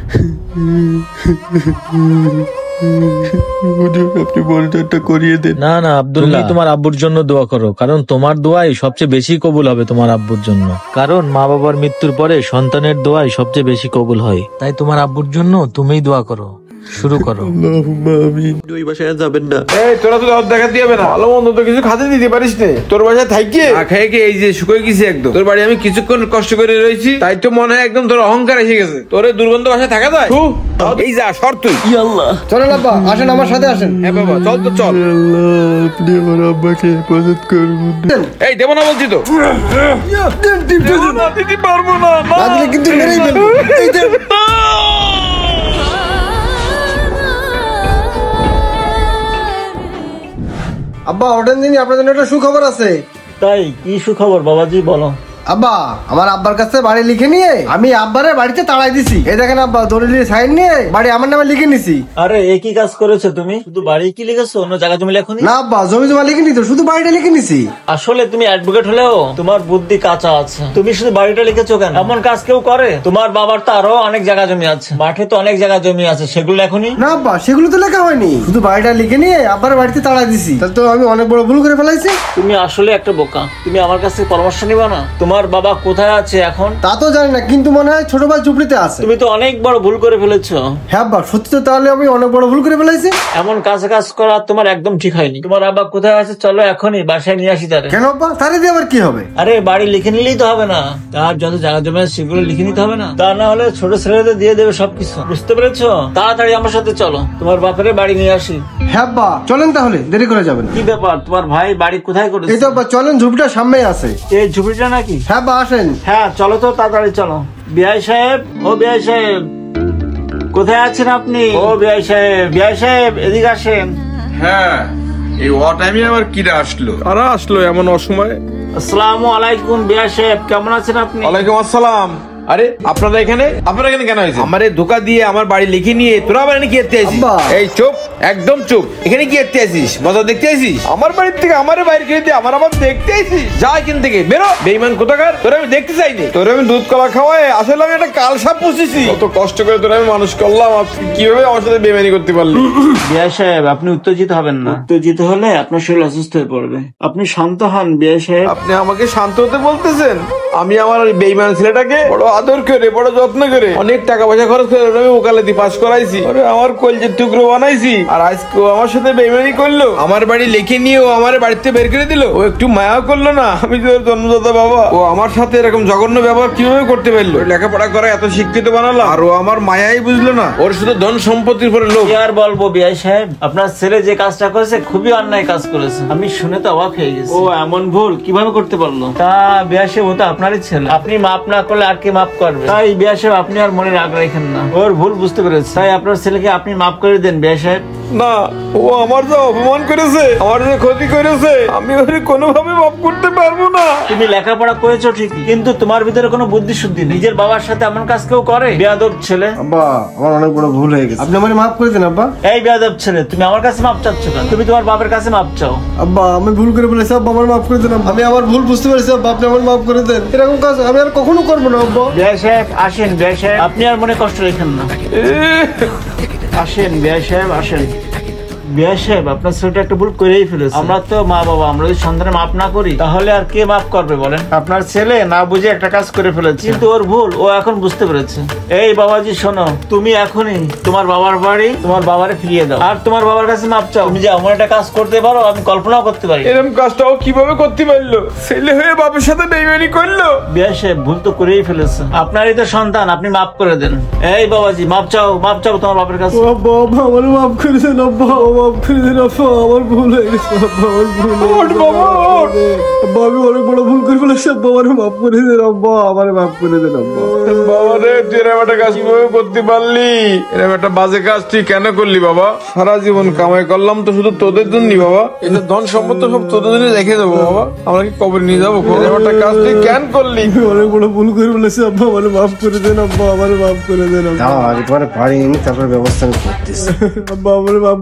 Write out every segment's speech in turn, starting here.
আপনি বড়টা করিয়ে দেন। না না আব্দুল্লাহ, তুমি তোমার আব্বুর জন্য দোয়া করো, কারণ তোমার দোয়াই সবচেয়ে বেশি কবুল হবে তোমার আব্বুর জন্য। কারণ মা বাবার মৃত্যুর পরে সন্তানের দোয়াই সবচেয়ে বেশি কবুল হয়। তাই তোমার আব্বুর জন্য তুমিই দোয়া করো, শুরু করো। ওই বাসায় যাবেন না। এই তোরা তো দেখা দিবে না, ভালো মন্দ তো কিছু খাতে দিতে পারিস না। তোর বাসায় থাকি খেয়ে এই যে শুকিয়ে গেছি একদম। তোর বাড়ি আমি কিছুক্ষণ কষ্ট করে রয়েছি, তাই তো মনে হয় একদম তোর অহংকার এসে গেছে। তোর দুর্গন্ধ বাসায় থাকা যায়? এই যা সর তুই। চলেন আব্বা, আসেন আমার সাথে আসেন। হ্যাঁ বাবা চল তো চল। আপনি আমার আব্বাকে হেফাজত করুন। এই দেবো না বলছি তো। দিতে পারবো না কিন্তু মেরেই ফেলবো। আব্বা ওঠেন দিনই, আপনার জন্য একটা সুখবর আছে। তাই কি সুখবর বাবাজি, বলো। আব্বা আমার আব্বার কাছে বাড়ি লিখে নিয়ে আমি আব্বারে বাড়িতে তাড়াই দিছি। এই দেখেন আব্বা, দলিলের সাইন নিয়ে বাড়ি আমার নামে লিখে নিছি। আরে একই কাজ করেছো তুমি, শুধু বাড়ি কি লিখেছো, অন্য জায়গা জমি লেখনি? না আব্বা, জমি জমা লিখে নি তো, শুধু বাড়িটা লিখে নিছি। আসলে তুমি অ্যাডভোকেট হলেও তোমার বুদ্ধি কাঁচা আছে। তুমি শুধু বাড়িটা লিখেছো কেন? এমন কাজ কেউ করে? তোমার বাবার তো আরো অনেক জায়গা জমি আছে, মাঠে তো অনেক জায়গা জমি আছে, সেগুলো লেখনি? না আব্বা, সেগুলো তো লেখা হয়নি, শুধু বাড়িটা লিখে নিয়ে আব্বার বাড়িতে তাড়াই দিছি। তাহলে তো আমি অনেক বড় ভুল করে ফেলাইছি। তুমি আসলে একটা বোকা। তুমি আমার কাছে পরামর্শ নিবা না? তোমার বাবা কোথায় আছে এখন? তা তো জানি না, কিন্তু মনে হয় ছোট ভাই ঝুপড়িতে আছে। তুমি তো অনেক বড় ভুল করে ফেলেছো। হ্যাঁ আব্বা, সত্যি তো, তাহলে আমি অনেক বড় ভুল করে ফেলাইছি। এমন কাজ করা তোমার একদম ঠিক হয়নি। তোমার আব্বা কোথায় আছে, চলো এখনই বাসায় নিয়ে আসি তারে। কেন আব্বা, তারে দিয়ে আবার কি হবে? আরে বাড়ি লিখে নিলেই তো হবে না, তার যত জায়গা জমি আছে সেগুলো লিখে নিতে হবে না? তা না হলে ছোট ছেলেদের দিয়ে দেবে সবকিছু, বুঝতে পেরেছো? তাড়াতাড়ি আমার সাথে চলো, তোমার বাপের বাড়ি নিয়ে আসি। হ্যাঁ আব্বা চলেন, তাহলে দেরি করে যাবেন। কি ব্যাপার, তোমার ভাই বাড়ি কোথায় করেছে? এই তো আব্বা, চলেন, ঝুপড়িটা সামনেই আছে। এই ঝুপড়িটা নাকি? হ্যাঁ আব্বা আসেন। হ্যাঁ চলো তো, তাড়াতাড়ি চলো। বিআই সাহেব, ও বিআই সাহেব, কোথায় আছেন আপনি? ও বিআই সাহেব এদিকে আসেন। হ্যাঁ এই ও টাইমে আবার কিরা আসলো? কারা আসলো এমন অসময়ে? আসসালামু আলাইকুম বিআই সাহেব, কেমন আছেন আপনি? ওয়ালাইকুম আসসালাম। আরে আপনারা এখানে কেন হয়েছে? আমারে ধোকা দিয়ে আমার বাড়ি লিখে নিয়ে তোরা আবার কি করতে আসিস? এই চুপ, একদম চুপ। এখানে কি করতে আসিস? মজা দেখতে আসিস? আমার বাড়ির থেকে আমারে বাইরে করে দিয়ে আমার আবার দেখতে আসিস? যা এখান থেকে বেরো, বেঈমান কোথাকার। তোরা আমি দেখতে চাইনি, তোরা আমি দুধ কলা খাওয়াই আসলে আমি একটা কাল সাপ পুষেছি। কত কষ্ট করে তোরা আমি মানুষ করলাম, কিভাবে আমার সাথে বেঈমানি করতে পারলি? বিআই সাহেব আপনি উত্তেজিত হবেন না, উত্তেজিত হলে আপনার শরীর অসুস্থ হয়ে পড়বে। আপনি শান্ত হন বিআই সাহেব। আপনি আমাকে শান্ত হতে বলতেছেন? আমি আমার বেঈমান ছেলেটাকে বড় আদর করে, বড় যত্ন করে, অনেক টাকা পয়সা খরচ করে আমি ওকালতি পাস করাইছি, আমার কলজের টুকরো বানাইছি, আর আজকে আমার সাথে বেঈমানি করলো। আমার বাড়ি লিখে নিয়ে ও আমার বাড়িতে বের করে দিল। ও একটু মায়া করলো না? আমি তো জন্মদাতা বাবা, ও আমার সাথে এরকম জঘন্য ব্যবহার কিভাবে করতে পারলো? লেখাপড়া করে এত শিক্ষিত বানালো, আর ও আমার মায়াই বুঝলো না। ওর শুধু ধন সম্পত্তির পরে লোক। কি আর বলবো বিআই সাহেব, আপনার ছেলে যে কাজটা করেছে খুবই অন্যায় কাজ করেছে। আমি শুনে তো অবাক হয়ে গেছি। ও এমন ভুল কিভাবে করতে পারলো? তা বিআই সাহেব ও তো আপনারই ছেলে, আপনি মাফ না করলে আর কে মাফ করবে? তাই বিআই সাহেব আপনি আর মনে রাগ রাখেন না, ওর ভুল বুঝতে পেরেছে, তাই আপনার ছেলেকে আপনি মাফ করে দেন বিআই সাহেব। না, ও আমার যা অপমান করেছে, আমার যে ক্ষতি করেছে, আমি ওরে কোনোভাবে মাফ করতে পারবো না। তুমি লেখাপড়া করেছো ঠিকই, কিন্তু তোমার ভিতরে কোনো বুদ্ধি শুদ্ধি নেই। নিজের বাবার সাথে এমন কাজ কেউ করে? বেয়াদব ছেলে। আব্বা আমার অনেক বড় ভুল হয়ে গেছে, আপনি আমারে মাফ করে দেন আব্বা। এই বেয়াদব ছেলে, তুমি আমার কাছে মাপ চাচ্ছ কেন? তুমি তোমার বাবার কাছে মাপ চাও। আব্বা আমি ভুল করে বলেছি আব্বা, আমার মাফ করে দেন। আমি আমার ভুল বুঝতে পেরেছি আব্বা, আপনি আমার মাফ করে দেন। এরকম কাজ আমি আর কখনো করবো না আব্বা। বিআই সাহেব আসেন, বিআই সাহেব আপনি আর মনে কষ্ট রেখেন না। আসেন বিআই সাহেব আসেন। বিআই সাহেব আপনার ছেলেটা একটা ভুল করেই ফেলেছে। আমরা তো মা বাবা, আমরা যদি সন্তানের মাপ না করি তাহলে আর কে মাপ করবে বলেন? আপনার ছেলে না বুঝে একটা কাজ করে ফেলেছে, কিন্তু ওর ভুল ও এখন বুঝতে পেরেছে। এই বাবাজি শোনো, তুমি এখনই তোমার বাবার বাড়ি তোমার বাবারে ফিরিয়ে দাও, আর তোমার বাবার কাছে মাপ চাও। তুমি যে এমন একটা কাজ করতে পারো আমি কল্পনাও করতে পারি। এরকম কাজটা ও কিভাবে করতে পারলো? ছেলে হয়ে বাবার সাথে বেইমানি করলো। বিআই সাহেব ভুল তো করেই ফেলেছে, আপনারই তো সন্তান, আপনি মাফ করে দেন। এই বাবাজি মাপ চাও, মাপ চাও তোমার বাবার কাছে। আব্বা আমার মাফ করে দেন আব্বা, মাফ করে দেন আব্বা, আমার ভুল হয়ে গেছে আব্বা, আমার ভুল। আব্বা আমি অনেক বড় ভুল করে ফেলেছি আব্বা, আমার মাফ করে দেন আব্বা, আমার মাফ করে দেন আব্বা। বাবা রে, তুই এরকম একটা কাজ কিভাবে করতে পারলি? এরকম একটা বাজে কাজ তুই কেন করলি বাবা? সারা জীবন কামাই করলাম তো শুধু তোদের জন্য বাবা, এই যে ধন সম্পত্তি সব তোদের জন্য রেখে দেবো বাবা, আমরা কি কবর নিয়ে যাবো? এরকম একটা কাজ তুই কেন করলি? অনেক বড় ভুল করে ফেলেছি আব্বা, আমার মাফ করে দেন আব্বা, আমার মাফ করে দেন আব্বা। আগে তোমার বাড়ি এনে তারপরে ব্যবস্থা আমি করতেছি আব্বা, আমার মাফ করে দিয়েছেন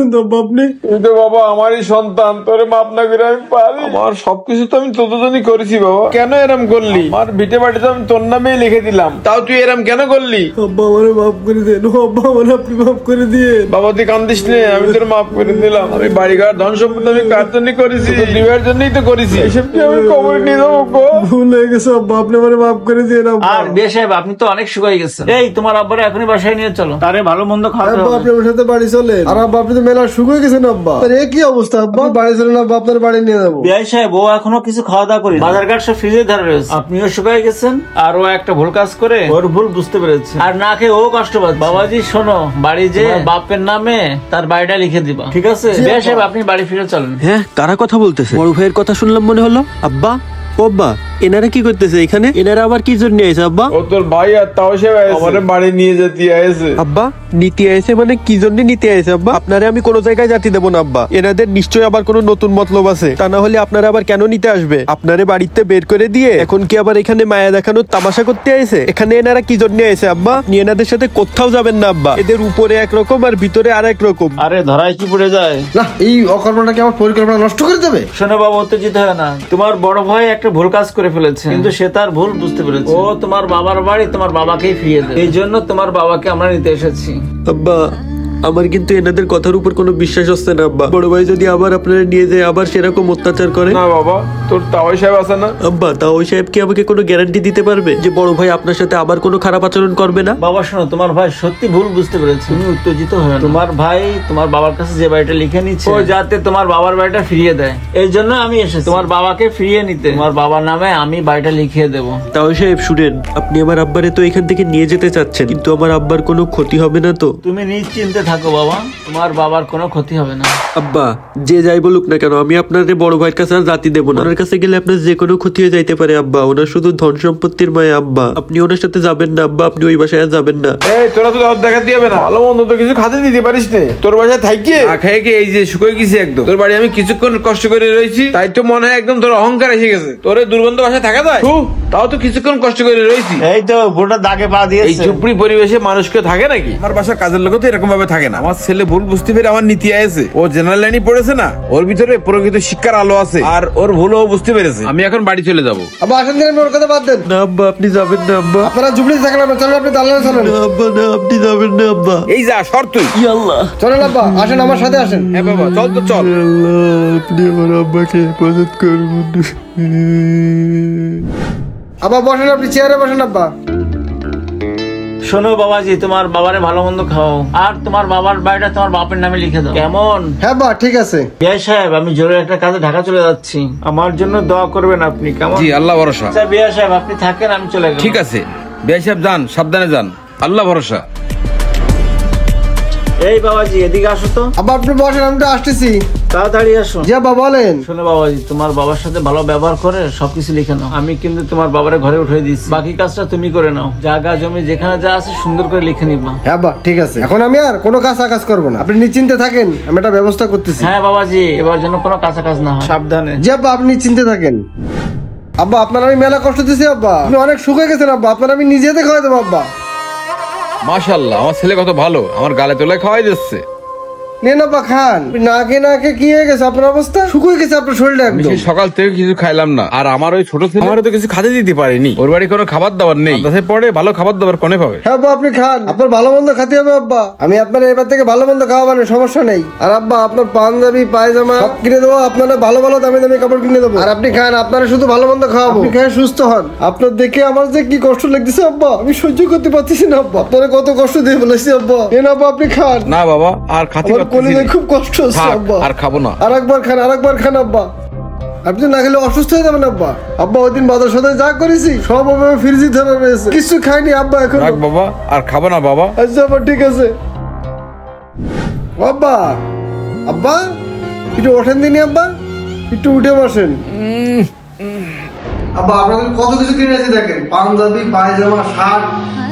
করতেছেন তো আব্বা আপনি? তুই তো বাবা আমারই সন্তান, তোরে মাপ না করে আমি পারি? আমার সবকিছু তো আমি তোদের জন্যই করেছি বাবা। কেন এরম করলি? আমার ভিটে বাড়ি তো আমি তোর নামেই লিখে দিলাম, তাও তুই এরম কেন করলি? আব্বা আমারে মাফ করে দেন, ও আব্বা আমারে আপনি মাফ করে দিয়েন। বাবা তুই কান্দিস নে, আমি তোর মাফ করে দিলাম। আমি বাড়িঘর ধন সম্পত্তি আমি কার জন্যই করেছি? দিবার জন্যই তো করেছি। এসব কি আমি কবর নিয়ে যাবো গো? ভুল হয়ে গেছে আব্বা, আপনি আমারে মাফ করে দিয়েন আব্বা। আর বিয়ে সাহেব আপনি তো অনেক শুকাই গেছেন। এই তোমার আব্বারে এখনই বাসায় নিয়ে চলো, তারে ভালো মন্দ খাওয়াতে আব্বা হবে। আপনি আমার সাথে বাড়ি চলেন। আর আব্বা আপনি তো মেলা শুকিয়ে গেছেন আব্বা। আরে এ কি অবস্থা আব্বা? বাড়ি চলেন আব্বা, আপনার বাড়ি নিয়ে যাবো। বিয়ে সাহেব ও এখনো কিছু খাওয়া দাওয়া করি, বাজারঘাট সব ফ্রিজে ধরে রয়েছে। আপনিও শুকাই গেছেন, আর ও একটা ভুল কাজ করে ওর ভুল বুঝতে পেরেছে, আর না খেয়ে ও কষ্ট পাচ্ছে। বাবাজি শোনো, বাড়ি যে বাপের নামে তার বাড়িটা লিখে দিবা, ঠিক আছে? বিয়ে সাহেব আপনি বাড়ি ফিরে চলেন। হ্যাঁ, কারা কথা বলতেছে? বড় ভাইয়ের কথা শুনলাম মনে হলো। আব্বা, ও আব্বা, এনারা কি করতেছে এখানে? এনারা আবার কি জন্য এসে আব্বা? ও তোর ভাই আর তাও সে আমার বাড়ি নিয়ে যেতে আয়েছে। আব্বা নীতি আইছে মানে কি জন্য নীতি আইছে আব্বা? আপনারে আমি কোনো জায়গায় জাতি দেবো না আব্বা। এনাদের নিশ্চয়ই আবার কোনো নতুন মতলব আছে, তা না হলে আপনারা আবার কেন নিতে আসবে? আপনারে বাড়িতে বের করে দিয়ে এখন কি আবার এখানে মায়া দেখানোর তামাশা করতে আইছে? এখানে এনারা কি জন্য আইছে আব্বা? আপনি এনাদের সাথে কোথাও যাবেন না আব্বা। এদের উপরে একরকম আর ভিতরে আর এক রকম। আরে ধরাই কি পড়ে যায়? না, এই অকর্মটা কি আমার পরিকল্পনা নষ্ট করে দেবে? শোনো বাবা, উত্তেজিত হয় না। তোমার বড় ভাই একটা ভুল কাজ করে ফেলেছে, কিন্তু সে তার ভুল বুঝতে পেরেছে। ও তোমার বাবার বাড়ি তোমার বাবাকেই ফিরিয়ে দেবে, এই জন্য তোমার বাবাকে আমরা নিতে এসেছি। আব্বা, আমার কিন্তু এনাদের কথার উপর কোনো বিশ্বাস হচ্ছে না আব্বা। বড় ভাই যদি আবার আপনারা নিয়ে যায় আবার সেরকম অত্যাচার করে? না বাবা, তোর তাওয়াই সাহেব আছে না? আব্বা, তা ওই সাহেব কি আমাকে কোনো গ্যারান্টি দিতে পারবে যে বড় ভাই আপনার সাথে আবার কোনো খারাপ আচরণ করবে না? বাবা শোনো, তোমার ভাই সত্যি ভুল বুঝতে পেরেছে, তুমি উত্তেজিত হয়ে না। তোমার ভাই তোমার বাবার কাছে যে বাড়িটা লিখে নিচ্ছে, ও যাতে তোমার বাবার বাড়িটা ফিরিয়ে দেয়, এই জন্য আমি এসেছি তোমার বাবাকে ফিরিয়ে নিতে। তোমার বাবার নামে আমি বাড়িটা লিখিয়ে দেবো। তা ওই সাহেব শুনেন, আপনি আমার আব্বারে তো এখান থেকে নিয়ে যেতে চাচ্ছেন, কিন্তু আমার আব্বার কোনো ক্ষতি হবে না তো? তুমি নিশ্চিন্তে থাকো বাবা, তোমার বাবার কোনো ক্ষতি হবে না। আব্বা, যে যাই বলুক না কেন, আমি আপনার বড় ভাইয়ের কাছে আর জাতি দেবো না। ওনার কাছে গেলে আপনার যে কোনো ক্ষতি হয়ে যাইতে পারে আব্বা। ওনার শুধু ধন সম্পত্তির মায়া আব্বা। আপনি ওনার সাথে যাবেন না আব্বা, আপনি ওই বাসায় আর যাবেন না। এই তোরা তো দেখা দিয়ে হবে না, ভালো মন্দ তো কিছু খাতে দিতে পারিস না। তোর বাসায় থাকি খাই কি এই যে শুকিয়ে গেছি একদম। তোর বাড়ি আমি কিছুক্ষণ কষ্ট করে রয়েছি, তাই তো মনে হয় একদম তোর অহংকার এসে গেছে। তোর দুর্গন্ধ বাসায় থাকা যায়? তাও তো কিছুক্ষণ কষ্ট করে রয়েছি। এই তো ভোটার দাগে পা এই দিয়েছে। ঝুপড়ি পরিবেশে মানুষকে থাকে নাকি? আমার বাসার কাজের লোক তো এরকম ভাবে থাকে না। আমার ছেলে ভুল বুঝতে পেরে আমার নীতি আছে, ও জেনারেল লাইনে পড়েছে না, ওর ভিতরে প্রকৃত শিক্ষার আলো আছে, আর ওর ভুলও বুঝতে পেরেছে। আমি এখন বাড়ি চলে যাবো। আব্বা আসেন দিন, ওর কথা বাদ দেন। না আব্বা, আপনি যাবেন না আব্বা। আপনারা জুবলি থাকেন, চলেন আপনি দালানে চলেন। না আব্বা, না আপনি যাবেন না আব্বা। এই যা সর তুই। আল্লাহ, চলেন আব্বা, আসেন আমার সাথে আসেন। হ্যাঁ বাবা, চল তো চল। আল্লাহ, আপনি আমার আব্বাকে হেফাজত করুন। আব্বা বসেন, আপনি চেয়ারে বসেন আব্বা। শোনো বাবাজি, তোমার বাবারে ভালো মন্দ খাও, আর তোমার বাবার বাড়িটা তোমার বাপের নামে লিখে দাও, কেমন? হ্যাঁ বা ঠিক আছে। বিআই সাহেব, আমি জরুরি একটা কাজে ঢাকা চলে যাচ্ছি, আমার জন্য দোয়া করবেন আপনি, কেমন? জি, আল্লাহ ভরসা। আচ্ছা বিআই সাহেব, আপনি থাকেন, আমি চলে গেলাম। ঠিক আছে বিআই সাহেব, যান, সাবধানে যান, আল্লাহ ভরসা। এই বাবাজি এদিকে আসো তো। আব্বা আপনি বসেন, আমি তো আসতেছি। তাড়াতাড়ি আসো। জি আব্বা বলেন। শোনো বাবাজি, তোমার বাবার সাথে ভালো ব্যবহার করে সবকিছু লিখে নাও। আমি কিন্তু তোমার বাবারে ঘরে উঠে দিচ্ছি, বাকি কাজটা তুমি করে নাও। জায়গা জমি যেখানে যা আছে সুন্দর করে লিখে নিবা। হ্যাঁ বা ঠিক আছে, এখন আমি আর কোনো কাজ করবো না, আপনি নিশ্চিন্তে থাকেন, আমি একটা ব্যবস্থা করতেছি। হ্যাঁ বাবাজি, এবার যেন কোনো কাজ না হয়, সাবধানে। জি আব্বা আপনি নিশ্চিন্তে থাকেন। আব্বা আপনার আমি মেলা কষ্ট দিছি আব্বা, আপনি অনেক সুখে গেছেন আব্বা, আপনার আমি নিজে হাতে খাওয়াই দেবো আব্বা। মাশাআল্লাহ, আমার ছেলে কত ভালো, আমার গালে তোলায় খাওয়াই দিচ্ছে। নেন আব্বা খান। না খেয়ে কি হয়ে গেছে আপনার অবস্থা? শুকিয়ে গেছে আপনার শরীরটা আমি একদম। সেই সকাল থেকে কিছু খাইলাম না, আর আমার ওই ছোট ছেলে আমারও তো কিছু খাতে দিতে পারেনি। ওর বাড়ি কোনো খাবার দাবার নেই, তাতে পরে ভালো খাবার দাবার কোনে পাবে? হ্যাঁ আব্বা আপনি খান, আপনার ভালো মন্দ খেতে হবে আব্বা, আমি আপনার এবার থেকে ভালো মন্দ খাওয়াবানো, সমস্যা নেই। আর আব্বা আপনার পাঞ্জাবি পায়জামা সব কিনে দেবো, আপনারা ভালো ভালো দামি দামি কাপড় কিনে দেবো, আর আপনি খান, আপনারা শুধু ভালো মন্দ খাওয়াবো, আপনি খেয়ে সুস্থ হন। আপনার দেখে আমার যে কি কষ্ট লাগতেছে আব্বা, আমি সহ্য করতে পারতেছি না আব্বা, আপনারা কত কষ্ট দিয়ে ফেলেছি আব্বা। এন আব্বা আপনি খান। না বাবা, আর খাতে আমার কলিজায় খুব কষ্ট হচ্ছে থাক, আব্বা, আর খাবো না। আরেকবার খান আব্বা, আপনি না খেলে অসুস্থ হয়ে যাবেন আব্বা। আব্বা ওই দিন বাজার সাথে যা করেছি সব আমি ফ্রিজে ধরে রয়েছে, কিছু খাইনি আব্বা এখন। রাখ বাবা, আর খাবো না বাবা। আচ্ছা আব্বা ঠিক আছে। আব্বা আব্বা একটু ওঠেন দিনই আব্বা, একটু উঠে বসেন। আব্বা আপনাদের কত কিছু কিনেছি দেখেন, পাঞ্জাবি পায়জামা শার্ট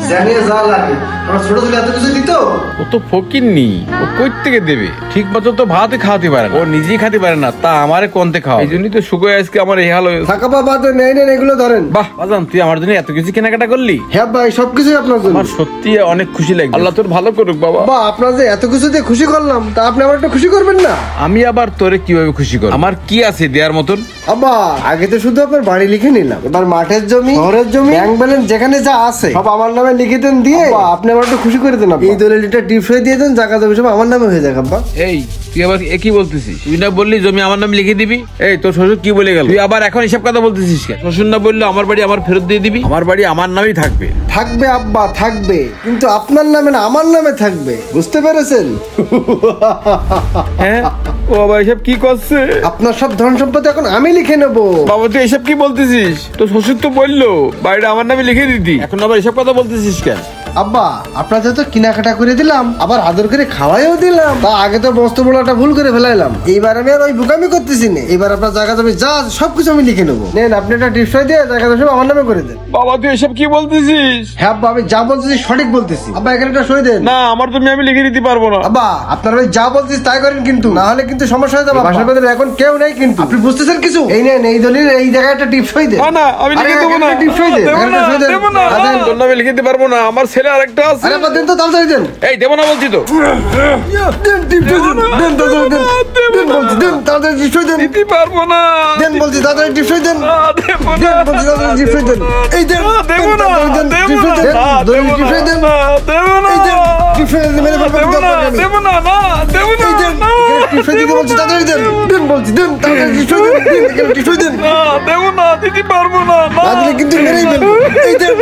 জানিয়ে যা লাগে আমার ছোট ছেলে এত কিছু দিত। ও তো ফকিরনি, ও কই থেকে দেবে? ঠিক মতো তো ভাতই খাওয়াতে পারে না, ও নিজেই খাতে পারে না, তা আমারে কোনতে খাওয়া। এই জন্যই তো শুকোয় আজকে আমার এই হাল হয়েছে। থাকা বাবা তো নেই নেন এগুলো ধরেন। বাহ বাজান, তুই আমার জন্য এত কিছু কেনাকাটা করলি? হ্যাঁ ভাই সবকিছুই আপনার জন্য। আমার সত্যি অনেক খুশি লাগছে। আল্লাহ তোর ভালো করুক বাবা। বাবা আপনার যে এত কিছু দিয়ে খুশি করলাম, তা আপনি আমার একটু খুশি করবেন না? আমি আবার তোরে কিভাবে খুশি করব? আমার কি আছে দেওয়ার মতন? আব্বা আগে তো শুধু আপনার বাড়ি লিখে নিলাম, এবার মাঠের জমি, শহরের জমি, ব্যাংক ব্যালেন্স যেখানে যা আছে সব আমার নামে লিখে দেন দিয়ে আপনি আমার একটু খুশি করে দেন। এই দলিলটা টিপসই দিয়ে দেন, জায়গা জমি সব আমার নামে হয়ে যাক। আব্বা এই তুই আবার কি বলতেছিস? তুই না বললি জমি আমার নামে লিখে দিবি? এই তোর শ্বশুর কি বলে গেল? তুই আবার এখন এসব কথা বলতেছিস কেন? শ্বশুর না বললো আমার বাড়ি আমার ফেরত দিয়ে দিবি? আমার বাড়ি আমার নামেই থাকবে। থাকবে আব্বা থাকবে, কিন্তু আপনার নামে না, আমার নামে থাকবে, বুঝতে পেরেছেন? হ্যাঁ, ও আবার এসব কি করছে? আপনার সব ধন সম্পত্তি এখন আমি লিখে নেবো। বাবা তুই এসব কি বলতেছিস? তোর শ্বশুর তো বললো বাড়িটা আমার নামে লিখে দিতি, এখন আবার এসব কথা বলতেছিস কেন? আব্বা আপনার তো কেনাকাটা করে দিলাম, আবার আদর করে খাওয়াইও দিলাম, তা আগে তো বস্তু বলাটা ভুল করে ফেলাইলাম। এইবার আমি আর ওই বুকামি করতেছি না, এবার আপনার জায়গা জমি যা সবকিছু আমি লিখে নেবো। নেন আপনি একটা টিপসই দিয়ে জায়গা জমি সব আমার নামে করে দেন। বাবা তুই এসব কি বলতেছিস? হ্যাঁ আব্বা আমি যা বলতেছি সঠিক বলতেছি। আব্বা এখানে একটা সই দেন। না, আমার জমি আমি লিখে দিতে পারবো না। আব্বা আপনার ওই যা বলতেছি তাই করেন, কিন্তু না হলে কিন্তু সমস্যা হয়ে যাবে। বাসার ভেতরে এখন কেউ নেই, কিন্তু আপনি বুঝতেছেন কিছু? এই নেন এই দলিল, এই জায়গায় একটা টিপসই দেন। না না, আমি লিখে দেবো না। টিপসই দেন, দেবো না, সই দেন। দেবো না। তোর নামে লিখে দিতে পারবো না, আমার ছেলে আরেকটা আছে। আরে আব্বা দেন তো, তাড়াতাড়ি দেন। এই দেবো না বলছি তো। দেন টিপসই দেন, দেন তাড়াতাড়ি দেন, দেন বলছি, দেন তাড়াতাড়ি টিপসই দেন। দিতে পারবো না। দেন বলছি তাড়াতাড়ি টিপসই দেন। দেবো না। দেন বলছি তাড়াতাড়ি টিপসই দেন। এই দেন, দেবো না, দেন দেবো টিপসই না, দেন, দলিল দেবো টিপসই দেন। না, দেবো না। এই দেন টিপসই দেন, মেরে ফেলবেন দেবো না, দরকার নেই। দেবো না, না, দেবো না, এই দেন না, টিপসই দিতে বলছি, তাড়াতাড়ি দেন। দেন বলছি, দেন তাড়াতাড়ি টিপসই দেন, দেন টিপসই দেন। না, দেবো না, দিতে পারবো না, না। না দিলে কিন্তু মেরেই ফেলবো। এই দেন।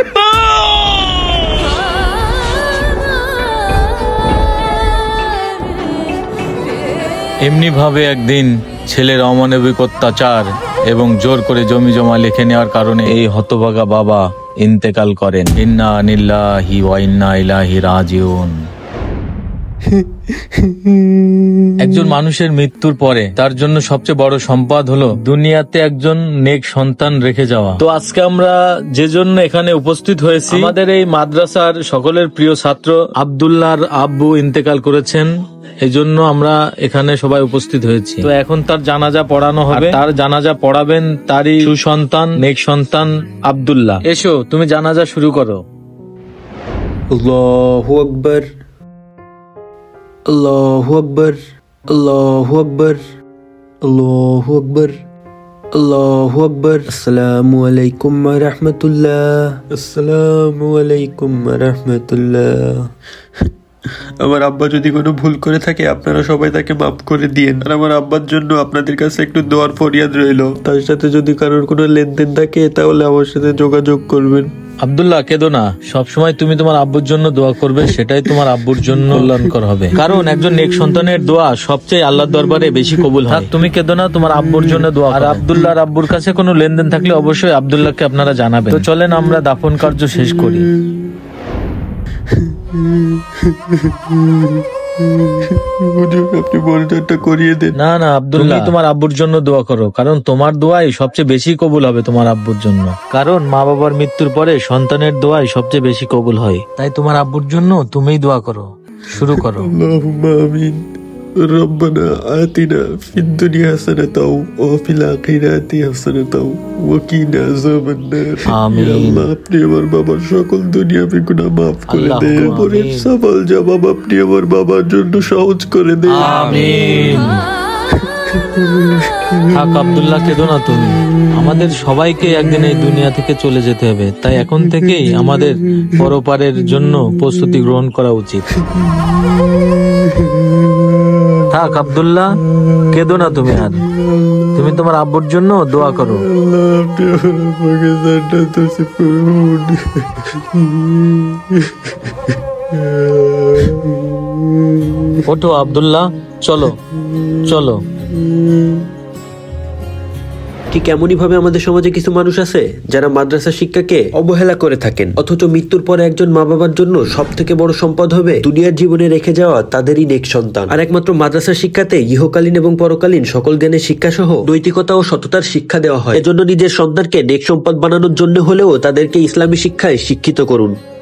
এমনি ভাবে একদিন ছেলের অমানবিক অত্যাচার এবং জোর করে জমি জমা লিখে নেওয়ার কারণে এই হতভাগা বাবা ইন্তেকাল করেন। ইন্না লিল্লাহি ওয়া ইন্না ইলাইহি রাজিউন। একজন মানুষের মৃত্যুর পরে তার জন্য সবচেয়ে বড় সম্পদ হলো দুনিয়াতে একজন নেক সন্তান রেখে যাওয়া। তো আজকে আমরা যে জন্য এখানে উপস্থিত হয়েছি, আমাদের এই মাদ্রাসার সকলের প্রিয় ছাত্র আব্দুল্লাহর আব্বু ইন্তেকাল করেছেন, এই জন্য আমরা এখানে সবাই উপস্থিত হয়েছি। তো এখন তার জানাজা পড়ানো হবে, তার জানাজা পড়াবেন তারই সুসন্তান নেক সন্তান আব্দুল্লাহ। এসো তুমি জানাজা শুরু করো। আল্লাহু আকবার, আল্লাহু আকবার, আল্লাহু আকবার, আল্লাহু আকবার, আল্লাহু আকবার। আসসালামু আলাইকুম ওয়া রাহমাতুল্লাহ, আসসালামু আলাইকুম ওয়া রাহমাতুল্লাহ। আমার আব্বা যদি কোনো ভুল করে থাকে আপনারা সবাই তাকে মাফ করে দিয়েন, আর আমার আব্বার জন্য আপনাদের কাছে একটু দোয়ার ফরিয়াদ রইল। তার সাথে যদি কারোর কোনো লেনদেন থাকে তাহলে আমার সাথে যোগাযোগ করবেন। আব্দুল্লাহ কেঁদো না, সবসময় তুমি তোমার আব্বুর জন্য দোয়া করবে, সেটাই তোমার আব্বুর জন্য কল্যাণকর হবে। কারণ একজন নেক সন্তানের দোয়া সবচেয়ে আল্লাহর দরবারে বেশি কবুল হয়। তুমি কেঁদো না, তোমার আব্বুর জন্য দোয়া। আর আব্দুল্লাহর আব্বুর কাছে কোনো লেনদেন থাকলে অবশ্যই আব্দুল্লাহকে আপনারা জানাবেন। তো চলেন আমরা দাফন কার্য শেষ করি। আপনি মনোযোগটা করিয়ে দেন। না না আব্দুল্লাহ, তুমি তোমার আব্বুর জন্য দোয়া করো, কারণ তোমার দোয়াই সবচেয়ে বেশি কবুল হবে তোমার আব্বুর জন্য। কারণ মা বাবার মৃত্যুর পরে সন্তানের দোয়াই সবচেয়ে বেশি কবুল হয়। তাই তোমার আব্বুর জন্য তুমিই দোয়া করো, শুরু করো। আল্লাহুম্মা আমিন। রব্বানা আতিনা ফিদ দুনিয়া হাসানাতাও ওয়া ফিল আখিরাতি হাসানাতাও ওয়া কিনা আযাবান নার। আমিন। ইয়া আল্লাহ, আপনি আমার বাবার সকল দুনিয়াবি গুনাহ মাফ করে দেন। আল্লাহুম্মা পরের আমিন। সওয়াল জবাব আপনি আমার বাবার জন্য সহজ করে দেন। আমিন। থাক আব্দুল্লাহ, কেঁদো না তুমি। আমাদের সবাইকে একদিন এই দুনিয়া থেকে চলে যেতে হবে, তাই এখন থেকেই আমাদের পরপারের জন্য প্রস্তুতি গ্রহণ করা উচিত। থাক আব্দুল্লাহ, কেঁদো না তুমি আর। তুমি তোমার আব্বুর জন্য দোয়া করো। আল্লাহ, আপনি আমার আব্বাকে জান্নাত নসিব করুন। ওঠো আব্দুল্লাহ, চলো চলো। ঠিক এমনই ভাবে আমাদের সমাজে কিছু মানুষ আছে যারা মাদ্রাসা শিক্ষাকে অবহেলা করে থাকেন, অথচ মৃত্যুর পরে একজন মা বাবার জন্য সব থেকে বড় সম্পদ হবে দুনিয়ার জীবনে রেখে যাওয়া তাদেরই নেক সন্তান। আর একমাত্র মাদ্রাসা শিক্ষাতে ইহকালীন এবং পরকালীন সকল জ্ঞানের শিক্ষা সহ নৈতিকতা ও সততার শিক্ষা দেওয়া হয়। এজন্য নিজের সন্তানকে নেক সম্পদ বানানোর জন্য হলেও তাদেরকে ইসলামী শিক্ষায় শিক্ষিত করুন।